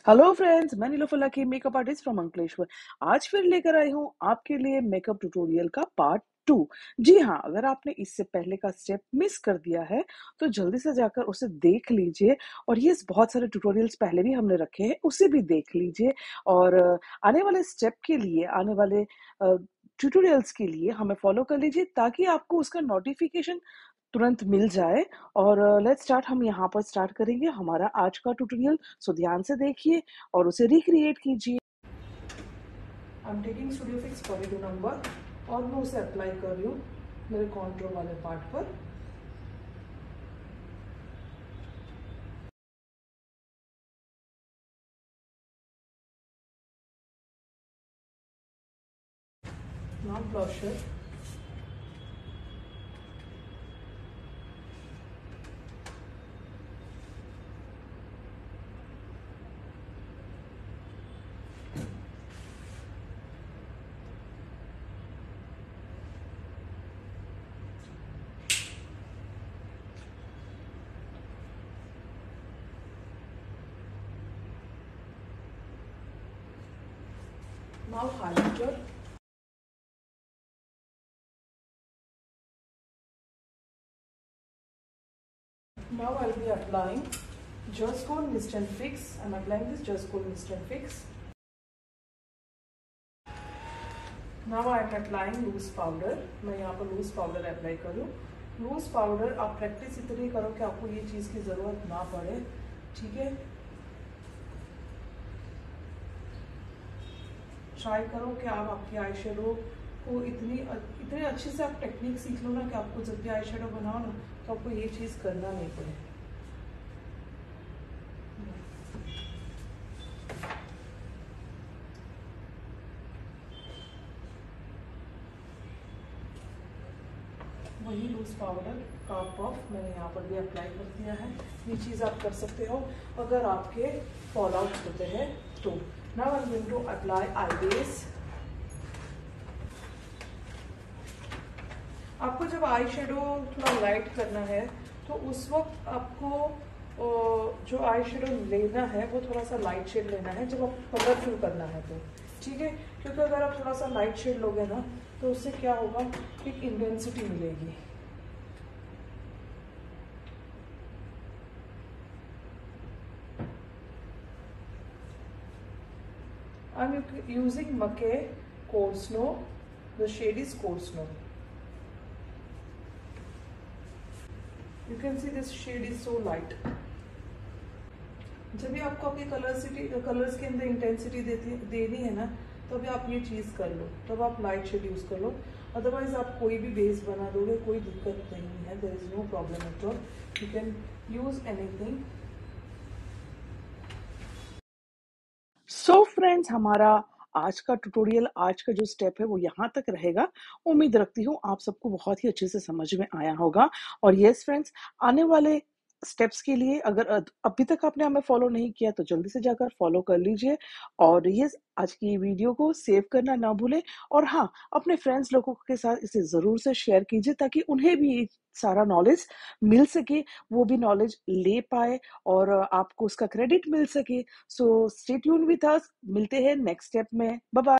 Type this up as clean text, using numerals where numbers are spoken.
Hello friends, मैं नीलोफर की makeup artist from Ankleshwar. आज फिर लेकर आई हूँ आपके लिए मेकअप ट्यूटोरियल का पार्ट 2। जी हाँ, अगर आपने इससे पहले का स्टेप मिस कर दिया है तो जल्दी से जाकर उसे देख लीजिए। और ये बहुत सारे ट्यूटोरियल्स पहले भी हमने रखे हैं, उसे भी देख लीजिए। और आने वाले स्टेप के लिए, आने वाले ट्यूटोरियल्स के लिए हमें फॉलो कर लीजिए ताकि आपको उसका नोटिफिकेशन तुरंत मिल जाए। और लेट्स स्टार्ट। हम यहाँ पर स्टार्ट करेंगे हमारा आज का ट्यूटोरियल। सो ध्यान से देखिए और उसे रिक्रिएट कीजिए। I am taking studio fix 42 number और मैं उसे अप्लाई कर रही हूँ मेरे कॉन्ट्रोल वाले पार्ट पर। Now blusher, now highlighter, now I'll be applying Just Gold Mist and Fix. I'm applying this Just Gold Mist and Fix. Now I am applying loose powder. मैं यहाँ पर loose powder अप्लाई करूँ। Loose powder आप practice इतनी करो कि आपको ये चीज़ की ज़रूरत ना पड़े, ठीक है। ट्राई करो कि आप आपकी आई शेडो को इतने अच्छे से आप टेक्निक सीख लो ना कि आपको जब भी आई शेडो बनाओ ना तो आपको ये चीज़ करना नहीं पड़े। वही लूज पाउडर का पफ मैंने यहाँ पर भी अप्लाई कर दिया है। ये चीज़ आप कर सकते हो अगर आपके फॉल आउट होते हैं तो। Now I am going to apply eye base. आपको जब आई शेडो थोड़ा लाइट करना है तो उस वक्त आपको जो आई शेडो लेना है वो थोड़ा सा लाइट शेड लेना है जब आप कलरफुल करना है तो, ठीक है। क्योंकि अगर आप थोड़ा सा लाइट शेड लोगे ना तो उससे क्या होगा, एक इंटेंसिटी मिलेगी। I am using MAC cold snow, the shade is cold snow. You can see this shade is so light. जब भी आपको अपनी कलर्स के अंदर इंटेंसिटी देनी है ना तभी आप ये चीज़ कर लो, तब आप लाइट शेड यूज़ कर लो। अदरवाइज आप कोई भी बेस बना दोगे, कोई दिक्कत नहीं है, there is no problem at all, you can use anything. So friends, हमारा आज का ट्यूटोरियल, आज का जो स्टेप है वो यहाँ तक रहेगा। उम्मीद रखती हूँ आप सबको बहुत ही अच्छे से समझ में आया होगा। और यस फ्रेंड्स, आने वाले स्टेप्स के लिए अगर अभी तक आपने हमें फॉलो नहीं किया तो जल्दी से जाकर फॉलो कर लीजिए। और ये आज की वीडियो को सेव करना ना भूलें। और हाँ, अपने फ्रेंड्स लोगों के साथ इसे ज़रूर से शेयर कीजिए ताकि उन्हें भी सारा नॉलेज मिल सके, वो भी नॉलेज ले पाए और आपको उसका क्रेडिट मिल सके। So stay tune with us, मिलते हैं नेक्स्ट स्टेप में। Bye bye.